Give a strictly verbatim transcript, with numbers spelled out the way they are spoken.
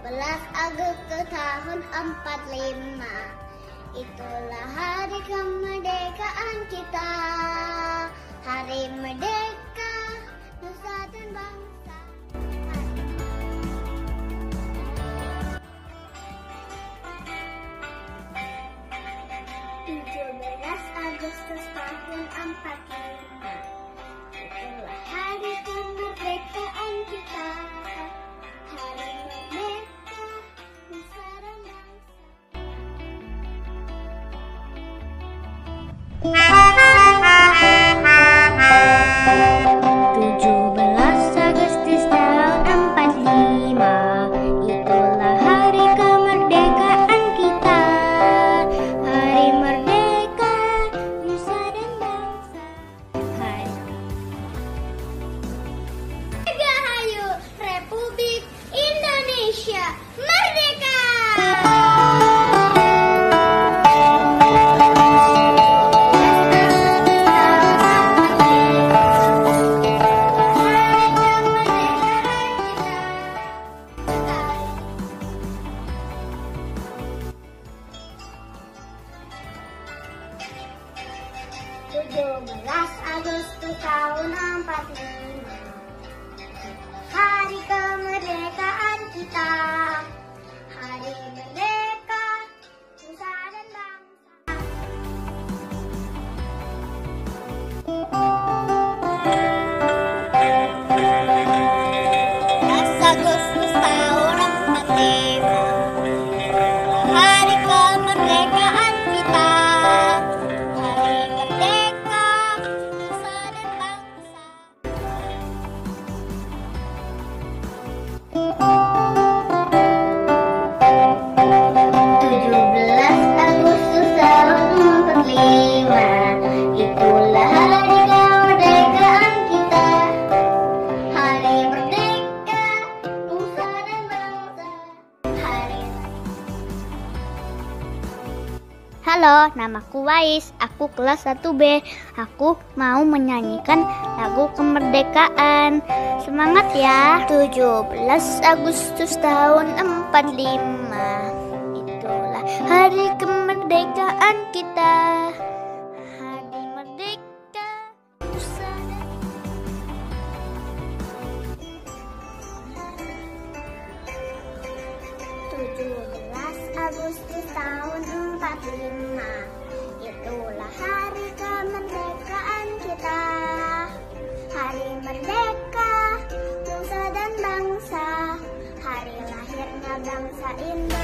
belas Agustus tahun empat puluh lima. Itulah hari kemerdekaan kita. Hari merdeka nusa dan bangsa. tujuh belas Agustus tahun empat puluh lima. Itulah hari kemerdekaan kita. Hari merdeka nusa dan tujuh belas Agustus tahun empat puluh lima. Itulah hari kemerdekaan kita. Hari merdeka nusa dan bangsa. Hari Dirgahayu Republik Indonesia Merdeka. tujuh belas Agustus tahun empat puluh lima. Hari kemerdekaan kita. Hari merdeka nusa dan bangsa. Agustus tahun empat puluh lima. Hari kemerdekaan kita. Hari merdeka nusa dan bangsa. tujuh belas Agustus tahun empat puluh lima. Itulah hari kemerdekaan kita. Hari merdeka nusa dan bangsa. Hari Halo, namaku Wais. Aku kelas satu B. Aku mau menyanyikan lagu kemerdekaan. Semangat ya. tujuh belas Agustus tahun empat puluh lima. Itulah hari kemerdekaan kita. Hari merdeka nusa dan tujuh belas Agustus tahun empat puluh lima. Itulah hari kemerdekaan kita. Hari merdeka nusa dan bangsa. Hari lahirnya bangsa Indonesia.